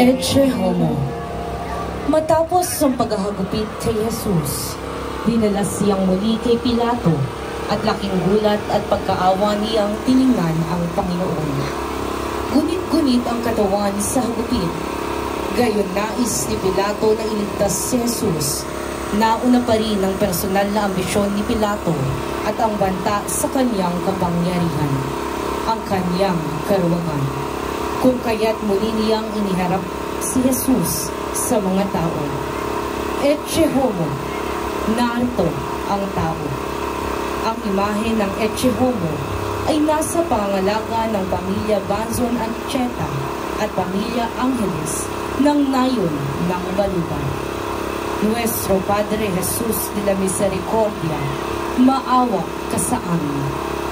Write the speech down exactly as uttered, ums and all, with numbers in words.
Ecce homo. Matapos ang paghahagupit kay Jesus, dinala siyang muli kay Pilato at laking gulat at pagkaawa niyang tiningnan ang Panginoon. Gunit-gunit ang katawan sa hagupit. Gayon nais ni Pilato na iligtas si Jesus. Nauna pa rin ang personal na ambisyon ni Pilato at ang banta sa kanyang kapangyarihan, ang kanyang karuwagan. Kung kaya't muli niyang iniharap si Jesus sa mga tao. Ecce homo, narito ang tao. Ang imahe ng Ecce homo ay nasa pangangalaga ng pamilya Banzon Ancheta at pamilya Angeles ng nayon ng Baluban. Nuestro Padre Jesus de la Misericordia, maawa ka sa amin.